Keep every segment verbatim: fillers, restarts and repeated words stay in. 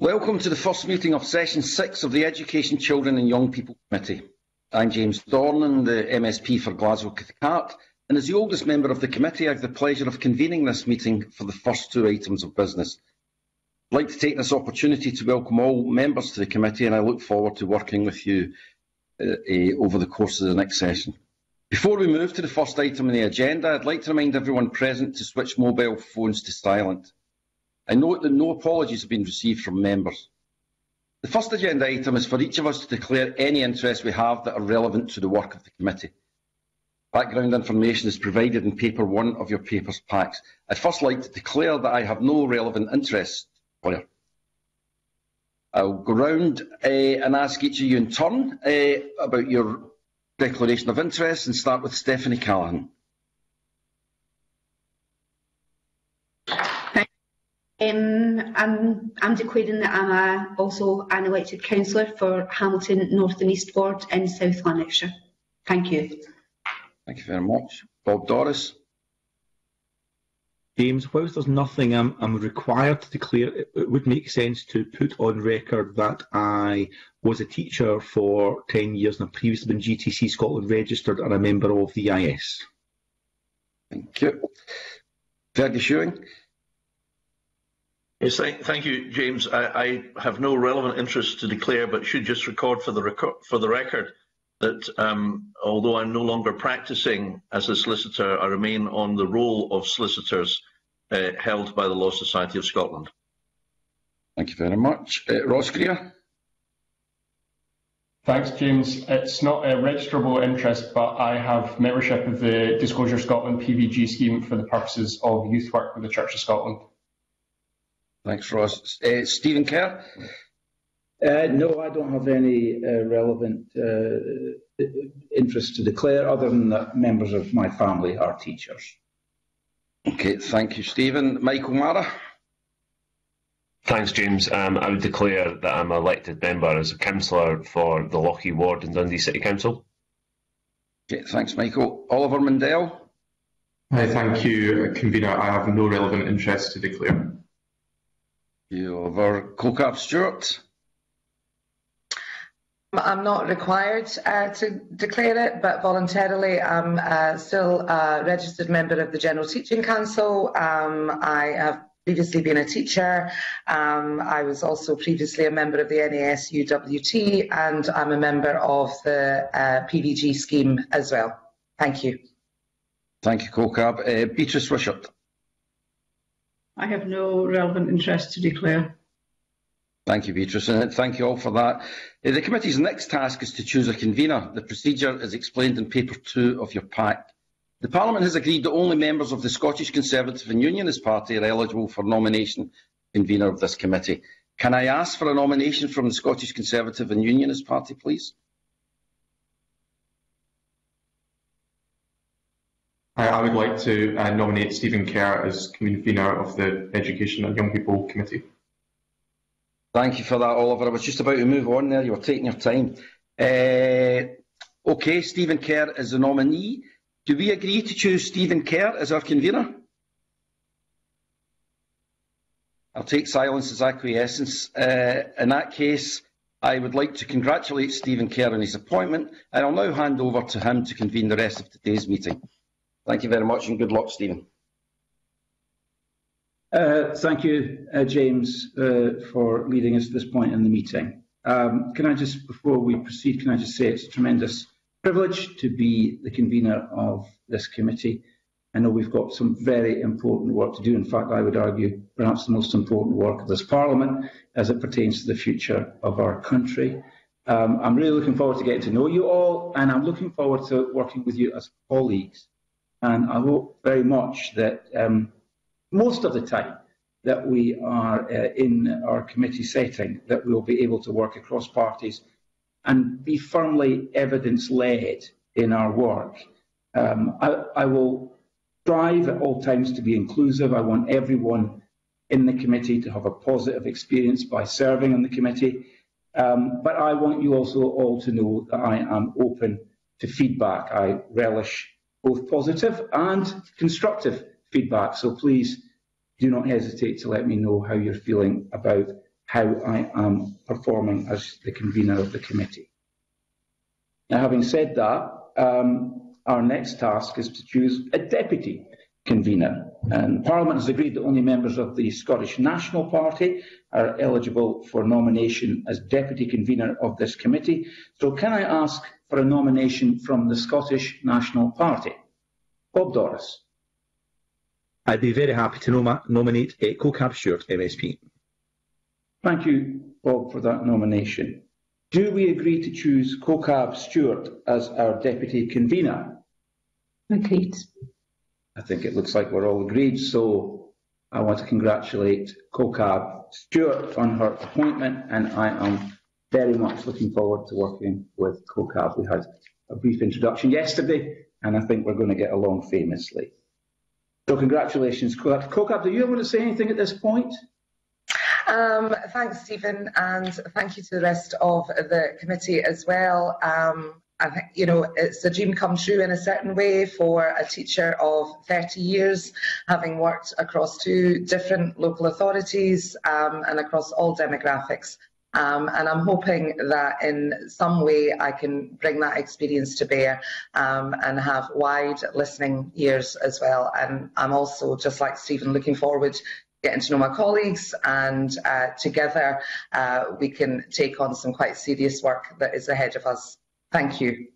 Welcome to the first meeting of Session six of the Education, Children and Young People Committee. I'm James Dornan, the M S P for Glasgow Cathcart, and as the oldest member of the committee, I have the pleasure of convening this meeting for the first two items of business. I'd like to take this opportunity to welcome all members to the committee, and I look forward to working with you uh, uh, over the course of the next session. Before we move to the first item on the agenda, I'd like to remind everyone present to switch mobile phones to silent. I note that no apologies have been received from members. The first agenda item is for each of us to declare any interests we have that are relevant to the work of the committee. Background information is provided in paper one of your papers packs. I'd first like to declare that I have no relevant interests. I'll go round uh, and ask each of you in turn uh, about your declaration of interest, and start with Stephanie Callaghan. Um, I'm, I'm declaring that I'm a, also an elected councillor for Hamilton North and East Ward in South Lanarkshire. Thank you. Thank you very much. Bob Doris. James, whilst there's nothing I'm, I'm required to declare, it, it would make sense to put on record that I was a teacher for ten years and I've previously been G T C Scotland registered and a member of the I S. Thank you. Fergus Ewing. Yes, thank, thank you, James. I, I have no relevant interest to declare, but should just record for the, record, for the record that um, although I'm no longer practising as a solicitor, I remain on the roll of solicitors uh, held by the Law Society of Scotland. Thank you very much. Uh, Ross Greer. Thanks, James. It's not a registrable interest, but I have membership of the Disclosure Scotland P V G scheme for the purposes of youth work with the Church of Scotland. Thanks, Ross. Uh, Stephen Kerr? Uh, no, I don't have any uh, relevant uh, interest to declare, other than that members of my family are teachers. Okay, thank you, Stephen. Michael Mara? Thanks, James. Um, I would declare that I'm an elected member as a councillor for the Lochee Ward in Dundee City Council. Okay, thanks, Michael. Oliver Mundell? Uh, thank you, Convener. I have no relevant interest to declare. You over Colcap Stewart. I'm not required uh, to declare it, but voluntarily I'm uh, still a registered member of the General Teaching Council. Um, I have previously been a teacher. Um, I was also previously a member of the N A S U W T, and I'm a member of the uh, P V G scheme as well. Thank you. Thank you, Colcap. Uh, Beatrice Wishart. I have no relevant interest to declare. Thank you, Beatrice, and thank you all for that. Uh, the committee's next task is to choose a convener. The procedure is explained in paper two of your pack. The Parliament has agreed that only members of the Scottish Conservative and Unionist Party are eligible for nomination convener of this committee. Can I ask for a nomination from the Scottish Conservative and Unionist Party, please? I would like to uh, nominate Stephen Kerr as convener of the Education and Young People Committee. Thank you for that, Oliver. I was just about to move on there. You were taking your time. Uh, OK, Stephen Kerr is the nominee. Do we agree to choose Stephen Kerr as our convener? I'll take silence as acquiescence. Uh, in that case, I would like to congratulate Stephen Kerr on his appointment, and I'll now hand over to him to convene the rest of today's meeting. Thank you very much, and good luck, Stephen. Uh, thank you, uh, James, uh, for leading us to this point in the meeting. Um, can I just, before we proceed, can I just say it's a tremendous privilege to be the convener of this committee. I know we've got some very important work to do. In fact, I would argue perhaps the most important work of this Parliament as it pertains to the future of our country. Um, I'm really looking forward to getting to know you all, and I'm looking forward to working with you as colleagues. And I hope very much that um, most of the time that we are uh, in our committee setting, that we'll be able to work across parties and be firmly evidence-led in our work. Um, I, I will strive at all times to be inclusive. I want everyone in the committee to have a positive experience by serving on the committee. Um, but I want you also all to know that I am open to feedback. I relish both positive and constructive feedback. So please do not hesitate to let me know how you're feeling about how I am performing as the convener of the committee. Now, having said that, um, our next task is to choose a deputy convener. And Parliament has agreed that only members of the Scottish National Party are eligible for nomination as deputy convener of this committee. So can I ask for a nomination from the Scottish National Party? Bob Doris. I'd be very happy to nom nominate uh, CoCab Stewart, M S P. Thank you, Bob, for that nomination. Do we agree to choose CoCab Stewart as our deputy convener? Agreed. I think it looks like we're all agreed, so I want to congratulate CoCab Stewart on her appointment, and I am very much looking forward to working with CoCab. We had a brief introduction yesterday, and I think we're going to get along famously. So congratulations, CoCab. CoCab, do you want to say anything at this point? Um, thanks, Stephen, and thank you to the rest of the committee as well. Um, I think, you know, it's a dream come true in a certain way for a teacher of thirty years, having worked across two different local authorities um, and across all demographics. Um, and I'm hoping that in some way I can bring that experience to bear um, and have wide listening ears as well. And I'm also, just like Stephen, looking forward to getting to know my colleagues, and uh, together uh, we can take on some quite serious work that is ahead of us. Thank you.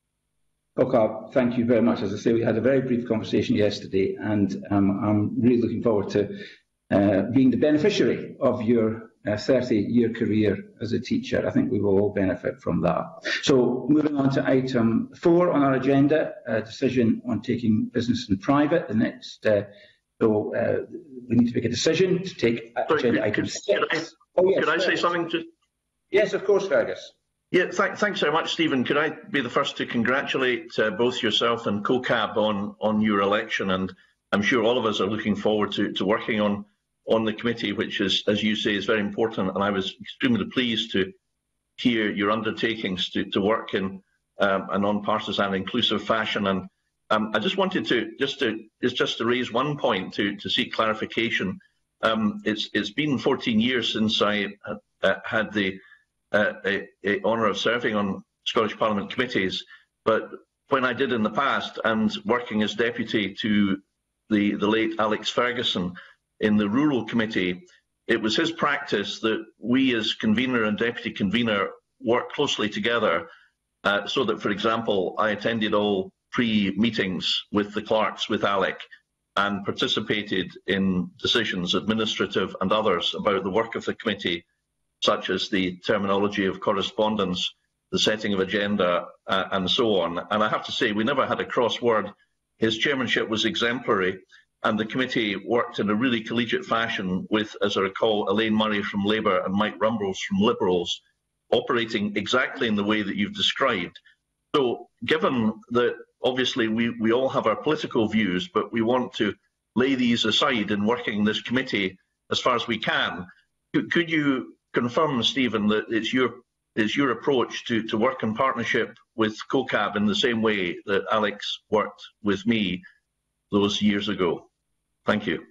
CoCab, thank you very much. As I say, we had a very brief conversation yesterday, and um, I'm really looking forward to uh, being the beneficiary of your thirty-year uh, career as a teacher. I think we will all benefit from that. So, moving on to item four on our agenda, a decision on taking business in private. The next, uh, so uh, we need to make a decision to take Sorry, agenda could, item could, six. Could I, oh, yes, could I say something? To... Yes, of course, Fergus. Yeah, th thanks very much, Stephen. Could I be the first to congratulate uh, both yourself and CoCab on on your election? And I'm sure all of us are looking forward to, to working on on the committee, which is, as you say, is very important. And I was extremely pleased to hear your undertakings to, to work in um, a non-partisan, inclusive fashion. And um, I just wanted to just to just to raise one point to to seek clarification. Um, it's it's been fourteen years since I uh, had the Uh, a, a honour of serving on Scottish Parliament committees, but when I did in the past, and working as deputy to the, the late Alex Ferguson in the Rural Committee, it was his practice that we as convener and deputy convener work closely together, uh, so that, for example, I attended all pre-meetings with the clerks with Alec and participated in decisions, administrative and others, about the work of the committee, such as the terminology of correspondence, the setting of agenda, uh, and so on. And I have to say, we never had a cross word. His chairmanship was exemplary, and the committee worked in a really collegiate fashion with, as I recall, Elaine Murray from Labour and Mike Rumbles from Liberals, operating exactly in the way that you've described. So given that obviously we, we all have our political views, but we want to lay these aside in working this committee as far as we can, could, could you confirm, Stephen, that it's your it's your approach to, to work in partnership with CoCab in the same way that Alex worked with me those years ago? Thank you.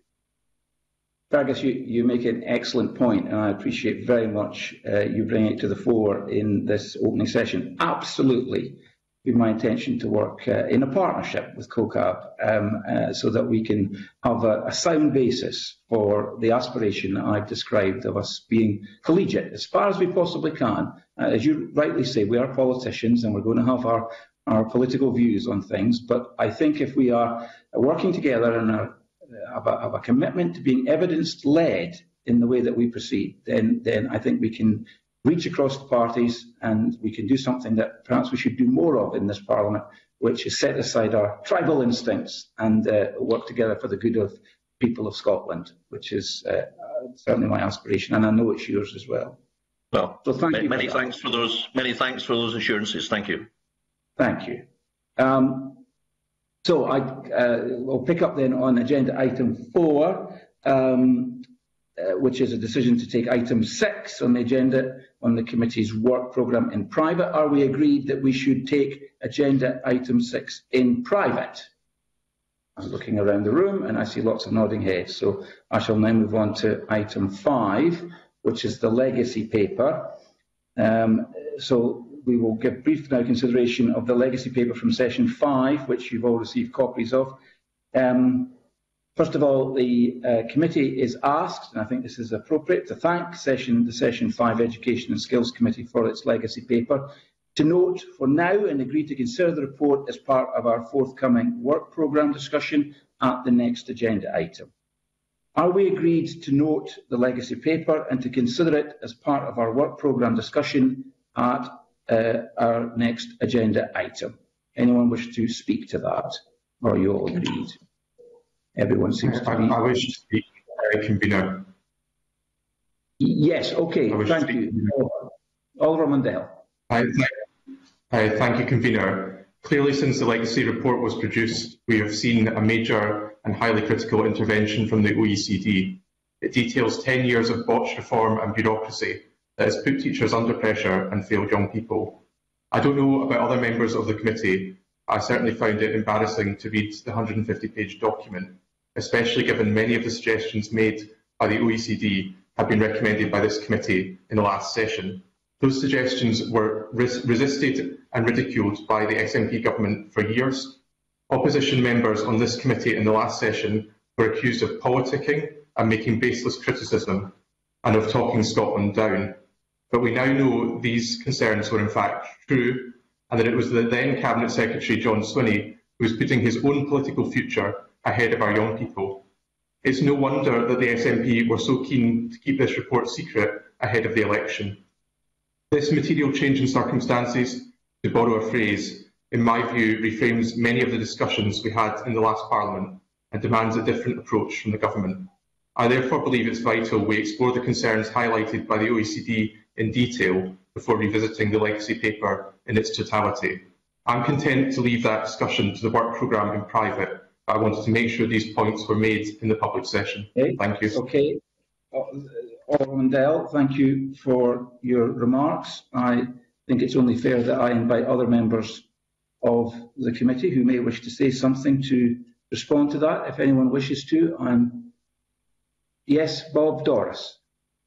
Fergus, you, you make an excellent point, and I appreciate very much uh, you bringing it to the fore in this opening session. Absolutely. It's my intention to work uh, in a partnership with CoCab um, uh, so that we can have a, a sound basis for the aspiration that I've described of us being collegiate as far as we possibly can. Uh, as you rightly say, we are politicians and we're going to have our, our political views on things, but I think if we are working together and are, have, a, have a commitment to being evidence-led in the way that we proceed, then, then I think we can reach across the parties, and we can do something that perhaps we should do more of in this Parliament, which is set aside our tribal instincts and uh, work together for the good of people of Scotland, which is uh, certainly my aspiration, and I know it's yours as well. Well, so thank you many for thanks for those. Many thanks for those assurances. Thank you. Thank you. Um, so I uh, will pick up then on agenda item four. Um, Uh, which is a decision to take item six on the agenda on the committee's work programme in private. Are we agreed that we should take agenda item six in private? I'm looking around the room and I see lots of nodding heads, so I shall now move on to item five, which is the legacy paper. Um, so we will give brief now consideration of the legacy paper from session five, which you've all received copies of. Um, first of all, the uh, committee is asked, and I think this is appropriate, to thank session, the session five Education and Skills Committee for its legacy paper, to note for now and agree to consider the report as part of our forthcoming work programme discussion at the next agenda item. Are we agreed to note the legacy paper and to consider it as part of our work programme discussion at uh, our next agenda item? Anyone wish to speak to that? Or are you all agreed? Everyone seems to I, be... I wish to speak, uh, convener. Yes, okay, thank you. Oliver Mundell. I, I thank you, convener. Clearly, since the legacy report was produced, we have seen a major and highly critical intervention from the O E C D. It details ten years of botched reform and bureaucracy that has put teachers under pressure and failed young people. I don't know about other members of the committee. I certainly found it embarrassing to read the one hundred and fifty page document, especially given many of the suggestions made by the O E C D have been recommended by this committee in the last session. Those suggestions were res resisted and ridiculed by the S N P government for years. Opposition members on this committee in the last session were accused of politicking and making baseless criticism and of talking Scotland down. But we now know these concerns were in fact true, and that it was the then Cabinet Secretary John Swinney who was putting his own political future ahead of our young people. It's no wonder that the S N P were so keen to keep this report secret ahead of the election. This material change in circumstances, to borrow a phrase, in my view, reframes many of the discussions we had in the last Parliament and demands a different approach from the Government. I therefore believe it's vital we explore the concerns highlighted by the O E C D in detail before revisiting the legacy paper in its totality. I'm content to leave that discussion to the work programme in private, but I wanted to make sure these points were made in the public session. Okay. Thank you. Okay. Oliver Mundell, thank you for your remarks. I think it's only fair that I invite other members of the committee who may wish to say something to respond to that, if anyone wishes to. I'm... Yes, Bob Doris.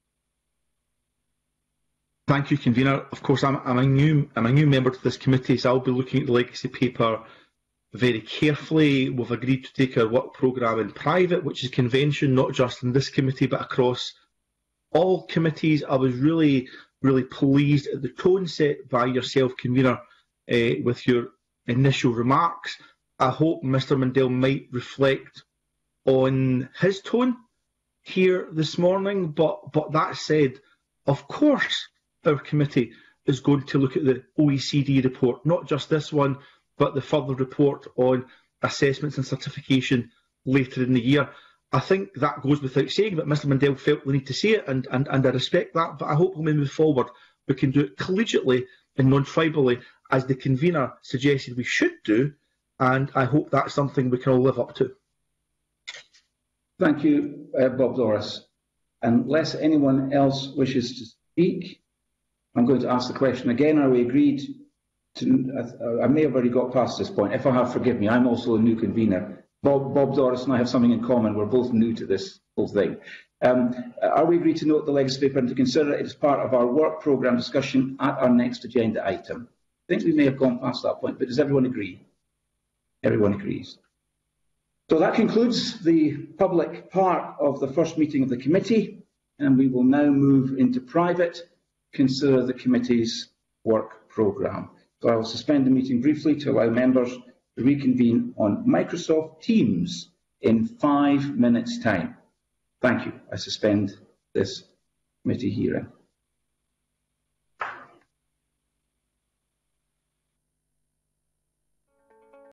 Thank you, convener. Of course, I'm, I'm a new I'm a new member to this committee, so I'll be looking at the legacy paper very carefully. We've agreed to take our work programme in private, which is convention, not just in this committee, but across all committees. I was really, really pleased at the tone set by yourself, convener, uh, with your initial remarks. I hope Mr Mundell might reflect on his tone here this morning, but, but that said, of course our committee is going to look at the O E C D report, not just this one, but the further report on assessments and certification later in the year. I think that goes without saying, but Mr Mundell felt the need to say it, and, and, and I respect that, but I hope when we move forward we can do it collegiately and non-tribally, as the convener suggested we should do, and I hope that's something we can all live up to. Thank you, uh, Bob Doris. Unless anyone else wishes to speak, I'm going to ask the question again. Are we agreed to... Uh, I may have already got past this point. If I have, forgive me. I'm also a new convener. Bob, Bob Doris and I have something in common. We're both new to this whole thing. Um, are we agreed to note the legacy paper and to consider it as part of our work programme discussion at our next agenda item? I think we may have gone past that point, but does everyone agree? Everyone agrees. So that concludes the public part of the first meeting of the committee, and we will now move into private, consider the committee's work programme. So I will suspend the meeting briefly to allow members to reconvene on Microsoft Teams in five minutes' time. Thank you. I suspend this committee hearing.